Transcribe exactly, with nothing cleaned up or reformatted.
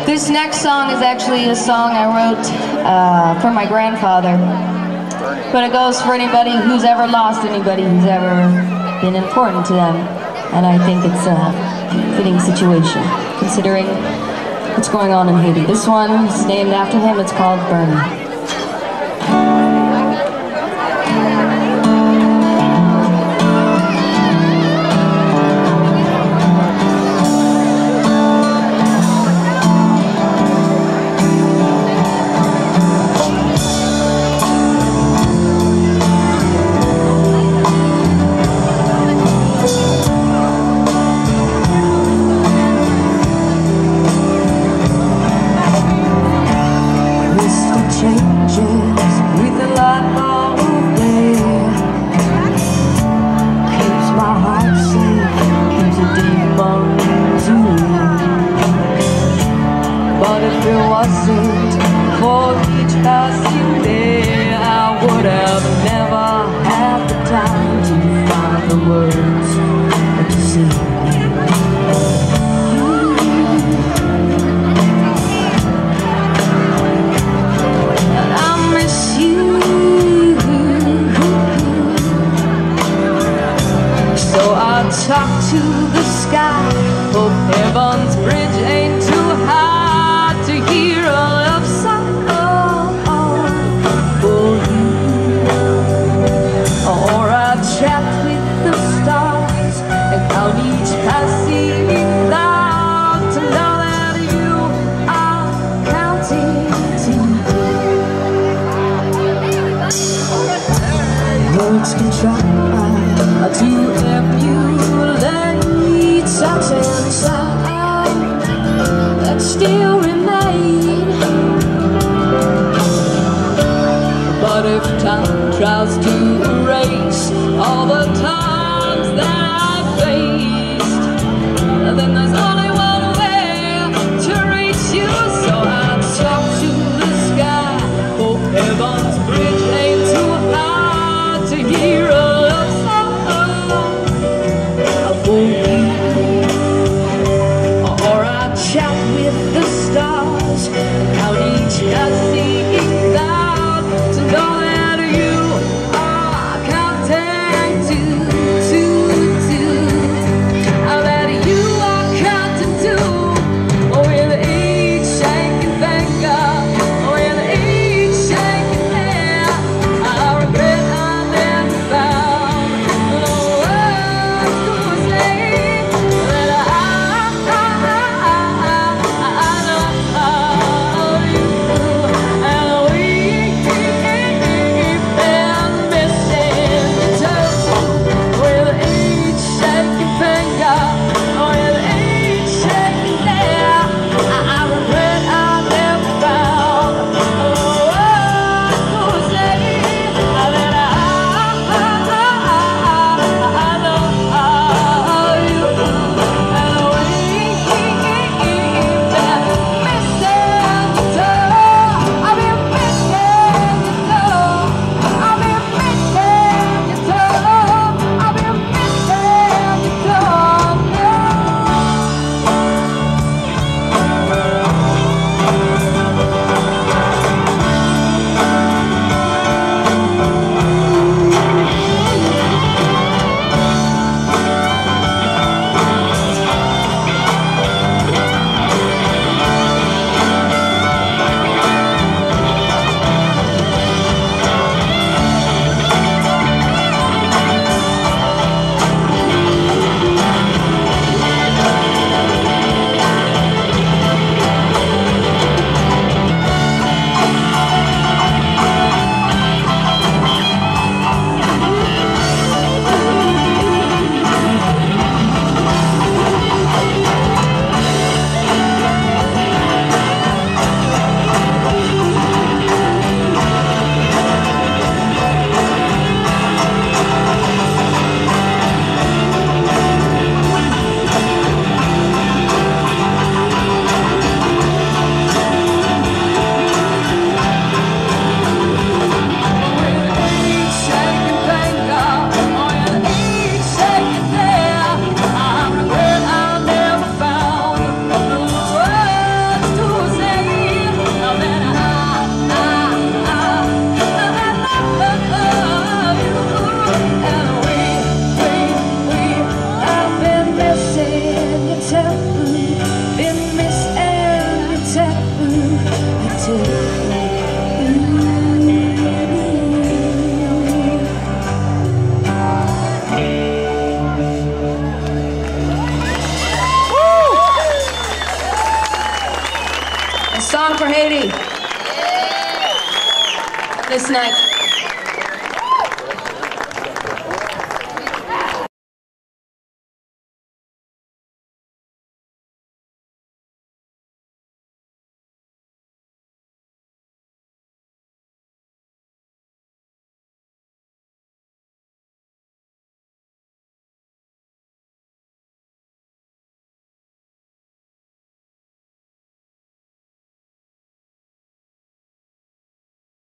This next song is actually a song I wrote uh, for my grandfather, but it goes for anybody who's ever lost anybody who's ever been important to them, and I think it's a fitting situation, considering what's going on in Haiti. This one is named after him. It's called Bernie. If it wasn't for each passing day, I would have never had the time to find the words to say. And I miss you, so I talk to the sky. Hope heaven's bridge ain't too high to hear a love song for you. Or I chat with the stars and count each passing cloud to know that you are counting too. Words can try to emulate such and sound that still remain. But if time tries to erase all the times that I've faced, then there's only one way to reach you. So I talk to the sky. Hope heaven's bridge ain't too high to hear a love song for you. Or I chat with the stars, count each passing cloud to know that you are counting two, two, two. That you are counting two. With each shaking finger, with each shaking hand, I regret I never found the words to say that I, I, I, I, I love you. Song for Haiti. This night.